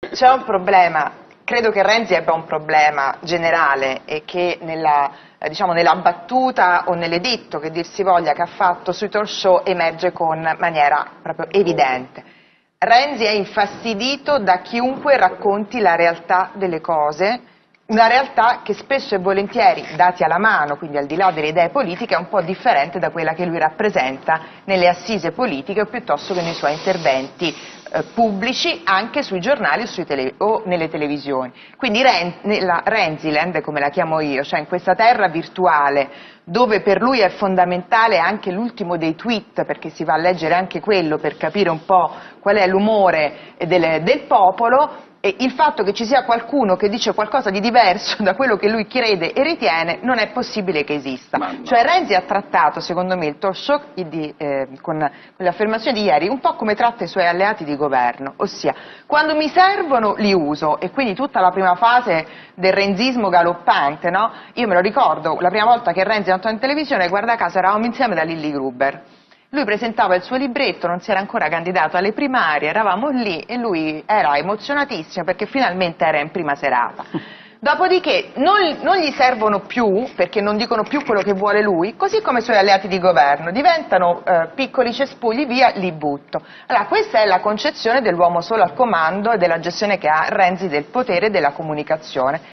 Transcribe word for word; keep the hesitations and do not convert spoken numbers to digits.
c'è un problema, credo che Renzi abbia un problema generale e che nella, eh, diciamo, nella battuta o nell'editto che dir si voglia che ha fatto sui talk show emerge con maniera proprio evidente. Renzi è infastidito da chiunque racconti la realtà delle cose, una realtà che spesso e volentieri, dati alla mano, quindi al di là delle idee politiche, è un po' differente da quella che lui rappresenta nelle assise politiche o piuttosto che nei suoi interventi eh, pubblici, anche sui giornali o, sui tele, o nelle televisioni. Quindi Ren, nella Renziland, come la chiamo io, cioè in questa terra virtuale dove per lui è fondamentale anche l'ultimo dei tweet, perché si va a leggere anche quello per capire un po' qual è l'umore del, del popolo, e il fatto che ci sia qualcuno che dice qualcosa di diverso da quello che lui crede e ritiene non è possibile che esista. No. Cioè Renzi ha trattato, secondo me, il talk show di, eh, con, con le affermazioni di ieri un po' come tratta i suoi alleati di governo, ossia quando mi servono li uso, e quindi tutta la prima fase del renzismo galoppante, no? Io me lo ricordo, la prima volta che Renzi è andato in televisione, guarda caso eravamo insieme da Lilli Gruber. Lui presentava il suo libretto, non si era ancora candidato alle primarie, eravamo lì e lui era emozionatissimo perché finalmente era in prima serata. Dopodiché non, non gli servono più, perché non dicono più quello che vuole lui, così come i suoi alleati di governo, diventano eh, piccoli cespugli, via, li butto. Allora questa è la concezione dell'uomo solo al comando e della gestione che ha Renzi del potere e della comunicazione.